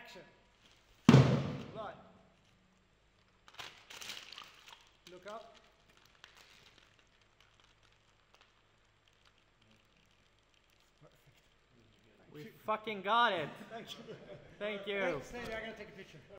Action. Blood. Look up. We fucking got it. Thank you. Thank you. Wait, stay there, I gotta take a picture.